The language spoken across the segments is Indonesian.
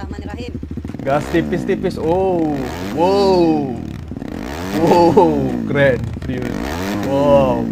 Bismillahirrahmanirrahim. Gas tipis-tipis. Oh, wow, wow, keren, serius. Wow.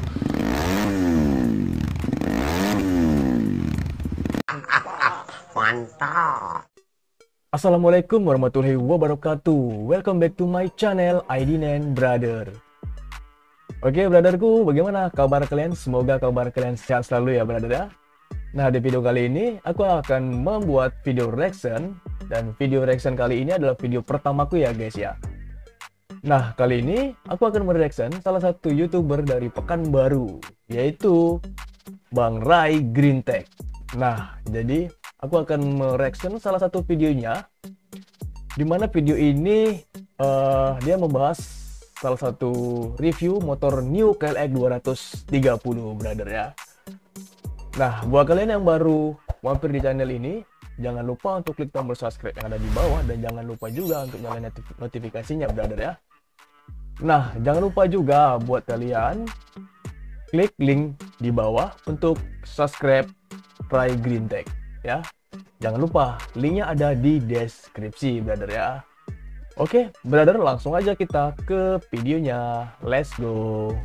Mantap. Assalamualaikum warahmatullahi wabarakatuh. Welcome back to my channel Aidin Brother. Oke, brotherku, bagaimana kabar kalian? Semoga kabar kalian sehat selalu ya, brother ya. Nah, di video kali ini aku akan membuat video reaction, dan video reaction kali ini adalah video pertamaku ya guys ya. Nah, kali ini aku akan mereaction salah satu YouTuber dari Pekanbaru, yaitu Bang Ray Greentech. Nah, jadi aku akan mereaction salah satu videonya, dimana video ini dia membahas salah satu review motor New KLX 230, brother ya. Nah, buat kalian yang baru mampir di channel ini, jangan lupa untuk klik tombol subscribe yang ada di bawah, dan jangan lupa juga untuk nyalain notifikasinya, brother ya. Nah, jangan lupa juga buat kalian klik link di bawah untuk subscribe Ray Greentech ya. Jangan lupa, linknya ada di deskripsi, brother ya. Oke, brother, langsung aja kita ke videonya. Let's go.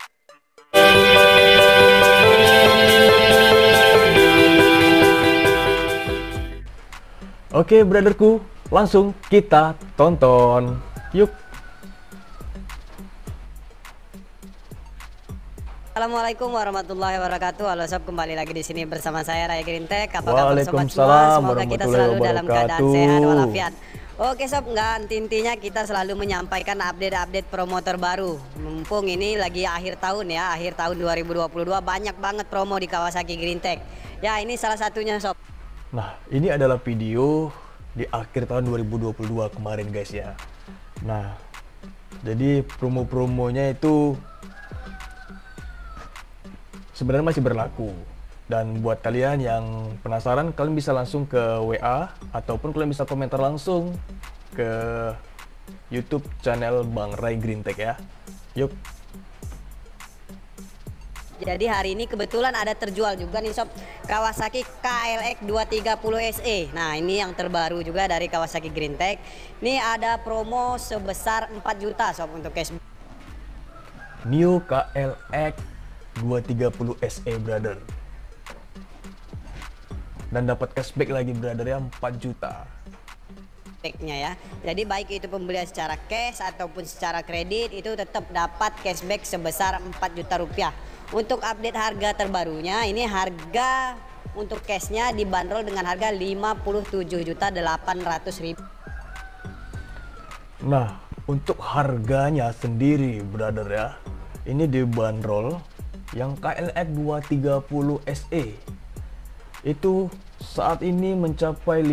Oke, brotherku, langsung kita tonton. Yuk. Assalamualaikum warahmatullahi wabarakatuh. Halo sob, kembali lagi di sini bersama saya Ray Greentech. Apa kabar sobat semua? Semoga kita selalu dalam keadaan sehat walafiat. Oke sob, nggak intinya kita selalu menyampaikan update-update promo terbaru. Mumpung ini lagi akhir tahun ya, akhir tahun 2022, banyak banget promo di Kawasaki Greentech. Ya, ini salah satunya sob. Nah, ini adalah video di akhir tahun 2022 kemarin guys ya. Nah, jadi promo-promonya itu sebenarnya masih berlaku. Dan buat kalian yang penasaran, kalian bisa langsung ke WA ataupun kalian bisa komentar langsung ke YouTube channel Bang Ray Greentech ya. Yuk. Jadi hari ini kebetulan ada terjual juga nih sob, Kawasaki KLX 230 SE. Nah, ini yang terbaru juga dari Kawasaki Greentech. Ini ada promo sebesar 4 juta sob untuk cash. New KLX 230 SE, brother. Dan dapat cashback lagi, brother ya, 4 juta. Cashbacknya ya. Jadi baik itu pembelian secara cash ataupun secara kredit, itu tetap dapat cashback sebesar 4 juta rupiah. Untuk update harga terbarunya, ini harga untuk cashnya dibanderol dengan harga 57.800.000. Nah, untuk harganya sendiri, brother ya, ini dibanderol yang KLX 230 SE itu saat ini mencapai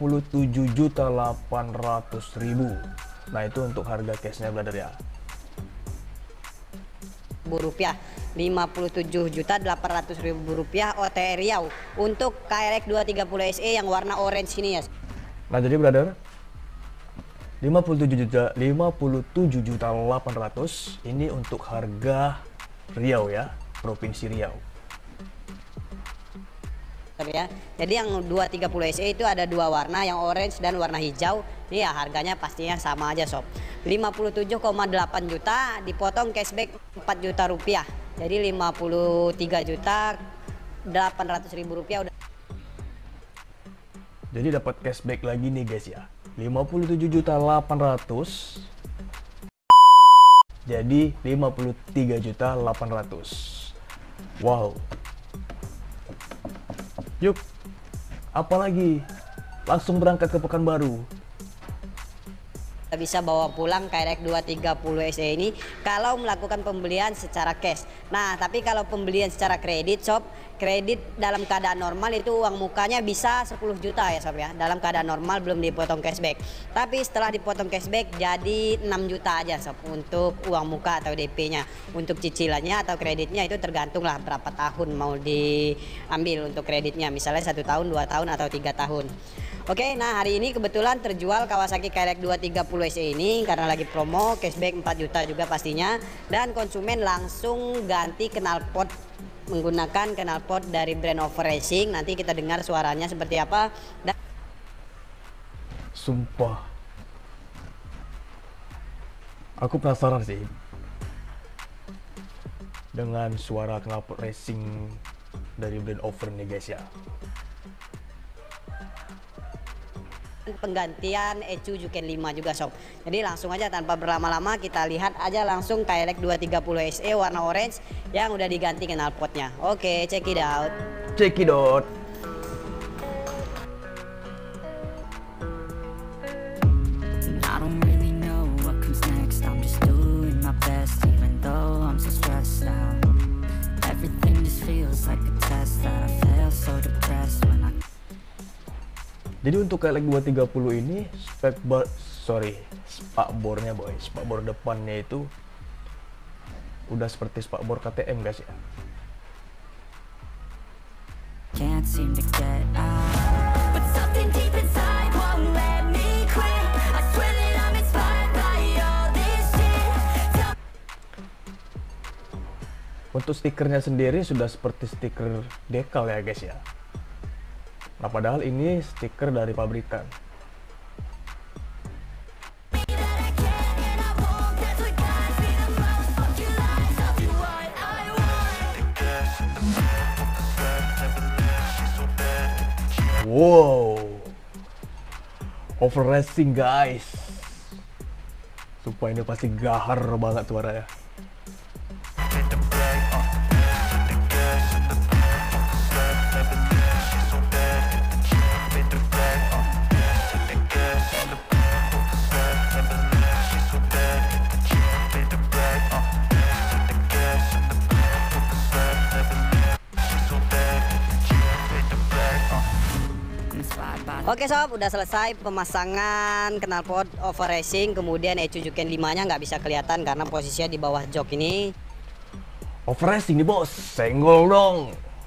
57.800.000. Nah, itu untuk harga cashnya, brother ya. Rupiah 57.800.000 rupiah OTR Riau untuk KLX 230 SE yang warna orange ini ya. Nah, jadi brother, 57.800.000 ini untuk harga Riau ya, Provinsi Riau. Ya. Jadi yang 230 SE itu ada dua warna, yang orange dan warna hijau. Ini ya harganya pastinya sama aja sob. 57,8 juta dipotong cashback 4 juta rupiah. Jadi 53.800.000 rupiah udah. Jadi dapat cashback lagi nih guys ya. 57.800.000 jadi 53.800.000. Wow. Yuk, apalagi, langsung berangkat ke Pekanbaru. Bisa bawa pulang KLX 230 SE ini kalau melakukan pembelian secara cash. Nah, tapi kalau pembelian secara kredit sob, kredit dalam keadaan normal itu uang mukanya bisa 10 juta ya sob ya, dalam keadaan normal belum dipotong cashback. Tapi setelah dipotong cashback jadi 6 juta aja sob untuk uang muka atau DP-nya. Untuk cicilannya atau kreditnya itu tergantung lah berapa tahun mau diambil untuk kreditnya, misalnya 1 tahun, 2 tahun atau 3 tahun. Oke, nah hari ini kebetulan terjual Kawasaki KLX 230 SE ini karena lagi promo, cashback 4 juta juga pastinya, dan konsumen langsung ganti knalpot menggunakan knalpot dari brand Over Racing. Nanti kita dengar suaranya seperti apa. Dan Sumpah. Aku penasaran sih dengan suara knalpot racing dari brand Over nih guys ya. Penggantian ECU Juken 5 juga sob. Jadi langsung aja tanpa berlama-lama kita lihat aja langsung KLX 230 SE warna orange yang udah diganti knalpotnya. Oke, check it out. Check it out. I don't really know what comes next. I'm just doing my best, even though I'm so stressed out. Everything just feels like a test that I fail, so depressed when I. Jadi untuk KLX 230 ini spakbornya boy, spakbor depannya itu udah seperti spakbor KTM guys ya. Can't seem to get out, but something deep inside won't let me quit. I swear that I'm inspired by all this shit. Untuk stikernya sendiri sudah seperti stiker dekal ya guys ya. Nah padahal ini stiker dari pabrikan. Wow, Over racing guys. Sumpah ini pasti gahar banget suaranya. Oke sob, udah selesai pemasangan knalpot Over racing, kemudian ECU Juken 5-nya nggak bisa kelihatan karena posisinya di bawah jok ini. Over racing nih bos, senggol dong.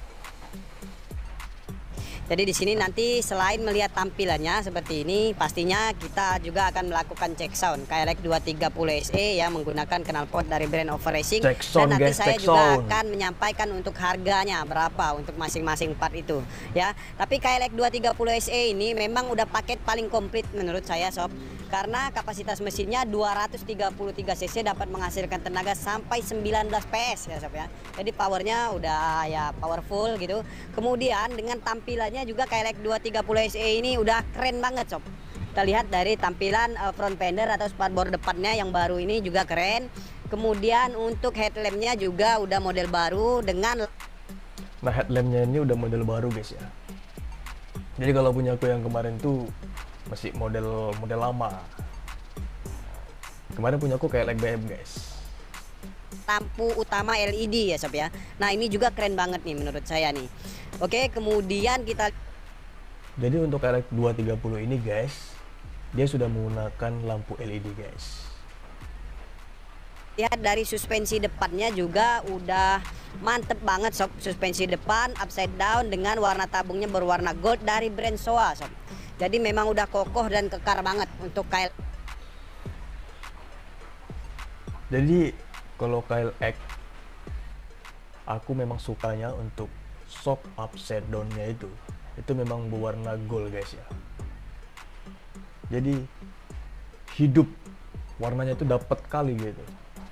Jadi di sini nanti selain melihat tampilannya seperti ini, pastinya kita juga akan melakukan cek sound KLX 230 SE yang menggunakan knalpot dari brand Over racing. Cek sound, dan nanti guys, saya cek juga sound. akan menyampaikan untuk harganya berapa untuk masing-masing part itu ya. Tapi KLX 230 SE ini memang udah paket paling komplit menurut saya sob. Karena kapasitas mesinnya 233 cc dapat menghasilkan tenaga sampai 19 PS ya sob ya. Jadi powernya udah ya powerful gitu. Kemudian dengan tampilannya juga KLX 230 SE ini udah keren banget sob. Kita lihat dari tampilan front fender atau spakbor depannya yang baru ini juga keren. Kemudian untuk headlampnya juga udah model baru dengan. Nah headlampnya ini udah model baru guys ya. Jadi kalau punya aku yang kemarin tuh masih model lama. Kemarin punya aku kayak BM guys. Lampu utama LED ya sob ya. Nah ini juga keren banget nih menurut saya nih. Oke, kemudian kita. Jadi untuk KLX 230 ini guys, dia sudah menggunakan lampu LED guys. Lihat dari suspensi depannya juga udah mantep banget sob. Suspensi depan upside down dengan warna tabungnya berwarna gold dari brand Showa sob. Jadi memang udah kokoh dan kekar banget untuk KLX. Jadi kalau KLX aku memang sukanya untuk shock upside down-nya itu memang berwarna gold guys ya. Jadi hidup warnanya itu dapat kali gitu.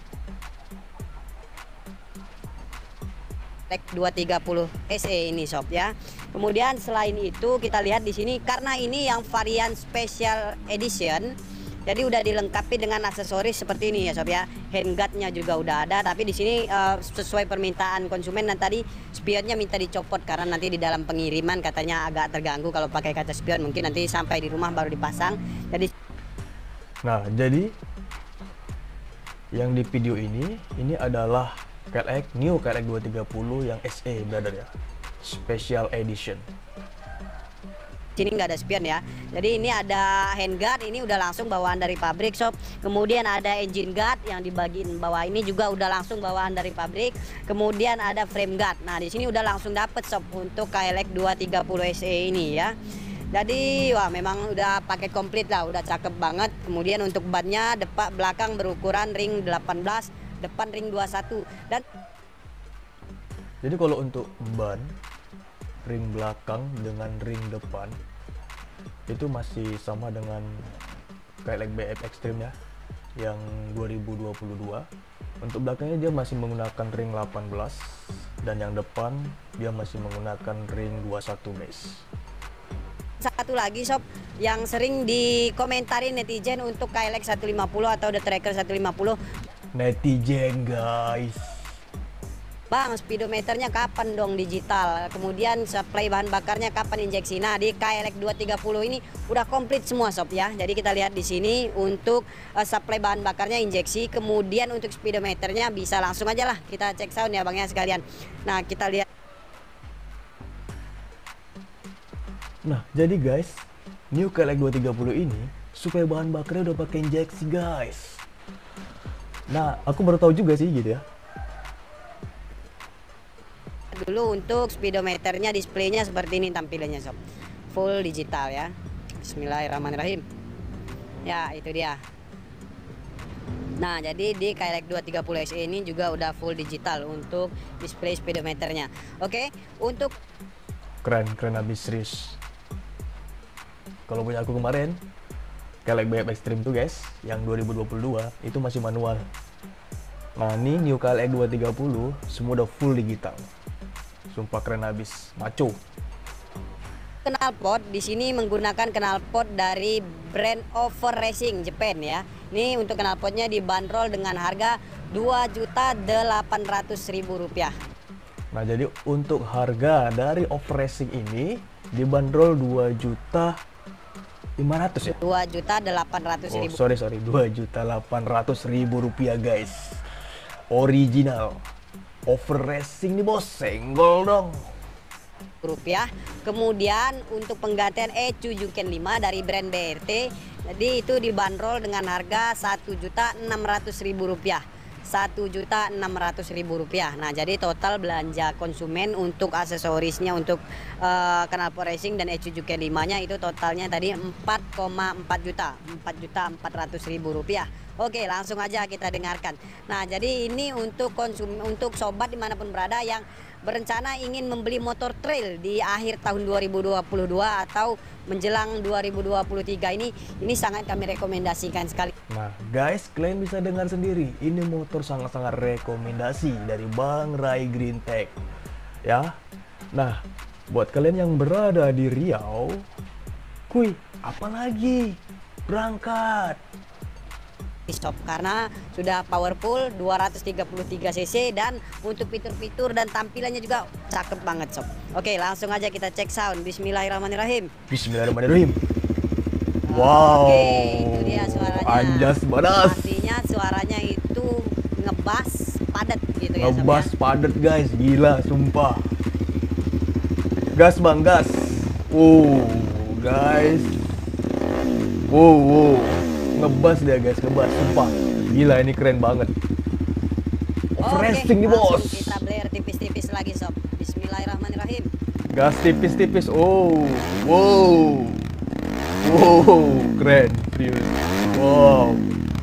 KLX 230 SE ini sob ya. Kemudian selain itu kita lihat di sini karena ini yang varian special edition. Jadi udah dilengkapi dengan aksesoris seperti ini ya sob ya. Handguardnya juga udah ada, tapi di sini sesuai permintaan konsumen dan tadi spionnya minta dicopot karena nanti di dalam pengiriman katanya agak terganggu kalau pakai kaca spion, mungkin nanti sampai di rumah baru dipasang. Jadi jadi yang di video ini adalah KLX New KLX 230 yang SE brother ya. Special edition. Sini nggak ada spion ya. Jadi ini ada handguard, ini udah langsung bawaan dari pabrik sob. Kemudian ada engine guard yang di bagian bawah ini juga udah langsung bawaan dari pabrik. Kemudian ada frame guard. Nah di sini udah langsung dapet sob untuk KLX 230 SE ini ya. Jadi wah memang udah paket komplit lah, udah cakep banget. Kemudian untuk bannya depan belakang berukuran ring 18, depan ring 21 dan. Jadi kalau untuk ban ring belakang dengan ring depan itu masih sama dengan KLX BF Extreme ya, yang 2022. Untuk belakangnya dia masih menggunakan ring 18, dan yang depan dia masih menggunakan ring 21 guys. Satu lagi sob, yang sering dikomentarin netizen untuk KLX 150 atau The Tracker 150. Netizen guys, Bang, speedometernya kapan dong digital? Kemudian supply bahan bakarnya kapan injeksi? Nah, di KLX 230 ini udah komplit semua sob ya. Jadi kita lihat di sini untuk supply bahan bakarnya injeksi, kemudian untuk speedometernya bisa langsung aja lah kita cek sound ya Bang ya sekalian. Nah, kita lihat. nah jadi guys, new KLX 230 ini supaya bahan bakarnya udah pakai injeksi guys. Nah, aku baru tahu juga sih gitu ya. Dulu untuk speedometernya, displaynya seperti ini tampilannya sob, full digital ya. Bismillahirrahmanirrahim. Ya itu dia. Nah jadi di KLX 230 SE ini juga udah full digital untuk display speedometernya. Oke, untuk Keren habis serius. Kalau punya aku kemarin KLX BF Extreme tuh guys, yang 2022 itu masih manual. Nah ini new KLX 230 semua udah full digital. Sumpah keren habis, maco. knalpot di sini menggunakan knalpot dari brand Over Racing Japan ya. Ini untuk knalpotnya dibanderol dengan harga Rp2.800.000. Nah jadi untuk harga dari Over Racing ini dibanderol 2.500.000 ya? Rp2.800.000. sorry, Rp2.800.000 guys. Original Over Racing nih bos, senggol dong. Rupiah. Kemudian untuk penggantian ECU Juken 5 dari brand BRT, jadi itu dibanderol dengan harga Rp1.600.000. Rp1.600.000. Nah, jadi total belanja konsumen untuk aksesorisnya untuk knalpot racing dan ECU Juken 5-nya itu totalnya tadi 4,4 juta. Rp4.400.000. Oke, langsung aja kita dengarkan. Nah, jadi ini untuk untuk sobat dimanapun berada yang berencana ingin membeli motor trail di akhir tahun 2022 atau menjelang 2023 ini sangat kami rekomendasikan sekali. Nah guys, kalian bisa dengar sendiri, ini motor sangat-sangat rekomendasi dari Bang Rai Green Tech ya. Nah buat kalian yang berada di Riau, kuy apalagi berangkat Stop karena sudah powerful 233 cc dan untuk fitur-fitur dan tampilannya juga cakep banget sob. Oke, langsung aja kita cek sound. Bismillahirrahmanirrahim. Bismillahirrahmanirrahim. Wow, Oke, itu dia suaranya. anjas badas. Artinya suaranya itu ngebas padat gitu ya sob Ngebas ya. padat guys, gila sumpah. Gas bang, gas. Guys. Ngebas dia guys, ngebas sumpah. Gila ini keren banget. Over Racing nih bos. Langsung kita blare tipis-tipis lagi sob. Bismillahirrahmanirrahim. Gas tipis-tipis. Keren, serius. Wow.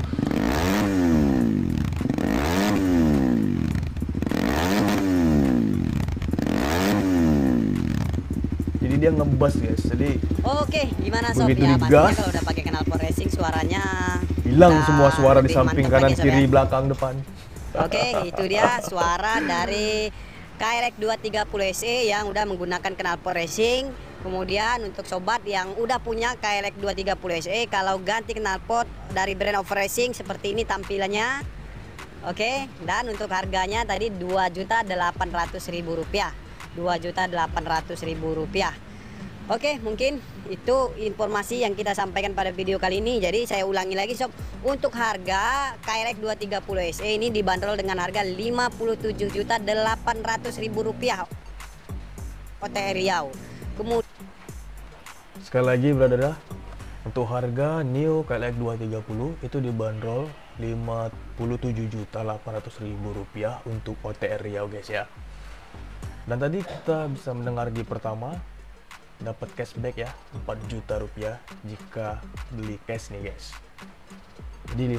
Jadi dia ngebas guys. Jadi Oke, gimana sob begitu ya? Pastinya digas, kalau udah pakai knalpot racing suaranya hilang udah semua suara di lebih samping mantep kanan lagi, sob, kiri ya. belakang depan. Oke, itu dia suara dari KLX 230 SE yang udah menggunakan knalpot racing. Kemudian untuk sobat yang udah punya KLX 230 SE, kalau ganti knalpot dari brand Over Racing seperti ini tampilannya. Oke, dan untuk harganya tadi Rp2.800.000. Rp2.800.000. Oke, mungkin itu informasi yang kita sampaikan pada video kali ini. Jadi saya ulangi lagi sob, untuk harga KLX 230 SE ini dibanderol dengan harga Rp57.800.000 OTR Riau. Kemudian Sekali lagi brother, untuk harga new KLX 230 itu dibanderol Rp57.800.000 untuk OTR Riau guys ya. Dan tadi kita bisa mendengar di pertama dapat cashback ya Rp4 juta jika beli cash nih guys. Jadi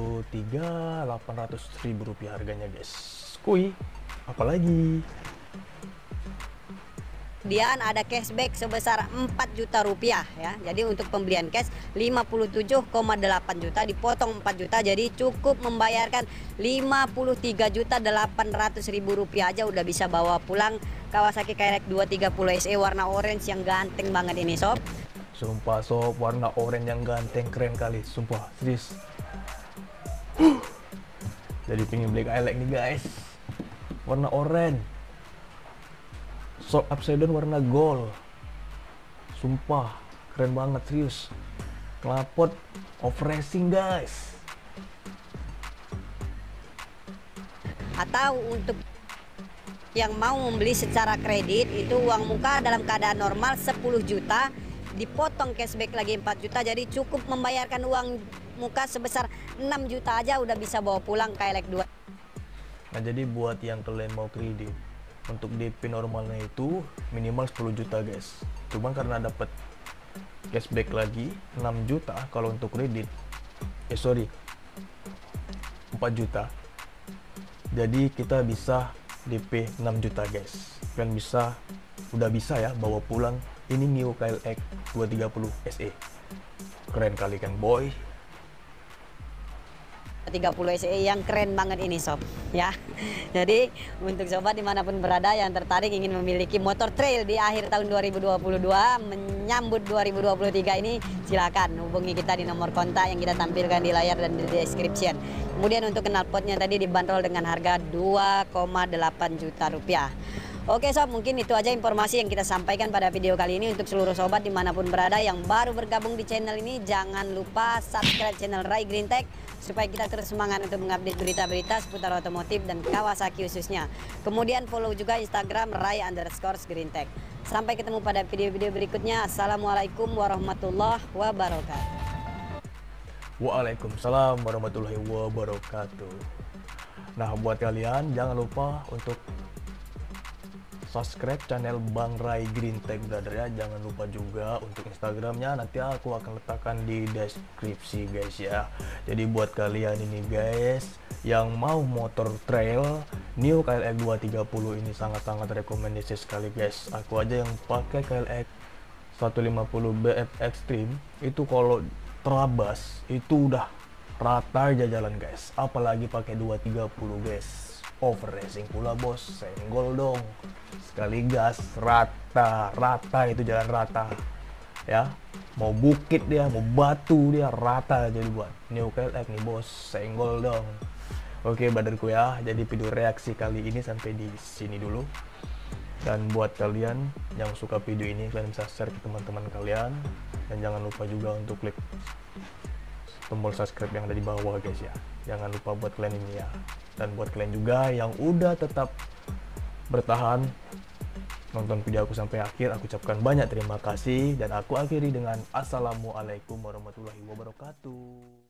Rp53.800.000 harganya guys. Kuy, apalagi. kemudian ada cashback sebesar 4 juta rupiah ya. Jadi untuk pembelian cash 57,8 juta dipotong 4 juta, jadi cukup membayarkan 53.800.000 rupiah aja udah bisa bawa pulang Kawasaki KRX 230 SE warna orange yang ganteng banget ini sob. Sumpah sob, warna oranye yang ganteng keren kali, sumpah serius. Jadi pengen beli KRX nih guys, warna oranye, shock upside down warna gold, sumpah keren banget serius. Knalpot off racing guys. Atau untuk yang mau membeli secara kredit itu uang muka dalam keadaan normal 10 juta dipotong cashback lagi 4 juta, jadi cukup membayarkan uang muka sebesar 6 juta aja udah bisa bawa pulang KRX 2. Nah jadi buat yang kalian mau kredit, untuk DP normalnya itu minimal 10 juta guys. Cuman karena dapat cashback lagi 6 juta kalau untuk kredit, 4 juta. Jadi kita bisa DP 6 juta guys. Kalian udah bisa ya bawa pulang ini New KRX 230 SE. Keren kali kan boy. 30 SE yang keren banget ini sob ya. Jadi untuk sobat dimanapun berada yang tertarik ingin memiliki motor trail di akhir tahun 2022 menyambut 2023 ini, silakan hubungi kita di nomor kontak yang kita tampilkan di layar dan di description. Kemudian untuk knalpotnya tadi dibanderol dengan harga 2,8 juta rupiah. Oke sob, mungkin itu aja informasi yang kita sampaikan pada video kali ini. Untuk seluruh sobat dimanapun berada yang baru bergabung di channel ini, jangan lupa subscribe channel Rai Green Tech supaya kita terus semangat untuk mengupdate berita-berita seputar otomotif dan Kawasaki khususnya. Kemudian follow juga Instagram Rai_Green Tech. Sampai ketemu pada video-video berikutnya. Assalamualaikum warahmatullahi wabarakatuh. Waalaikumsalam warahmatullahi wabarakatuh. Nah buat kalian jangan lupa untuk subscribe channel Bang Rai Green Tech brother ya. Jangan lupa juga untuk Instagramnya nanti aku akan letakkan di deskripsi guys ya. Jadi buat kalian ini guys yang mau motor trail New KRX 230 ini sangat-sangat rekomendasi sekali guys. Aku aja yang pakai KRX 150 BF Extreme itu kalau terabas itu udah rata aja jalan guys, apalagi pakai 230 guys. Over racing pula bos, senggol dong, sekali gas rata itu jalan rata ya. Mau bukit dia, mau batu dia rata. Jadi buat New KRX nih bos, senggol dong. Oke badarku ya, jadi video reaksi kali ini sampai di sini dulu. Dan buat kalian yang suka video ini, kalian bisa share ke teman-teman kalian. Dan jangan lupa juga untuk klik tombol subscribe yang ada di bawah guys ya. Jangan lupa buat kalian ini ya. Dan buat kalian juga yang udah tetap bertahan nonton video aku sampai akhir, aku ucapkan banyak terima kasih. Dan aku akhiri dengan Assalamualaikum warahmatullahi wabarakatuh.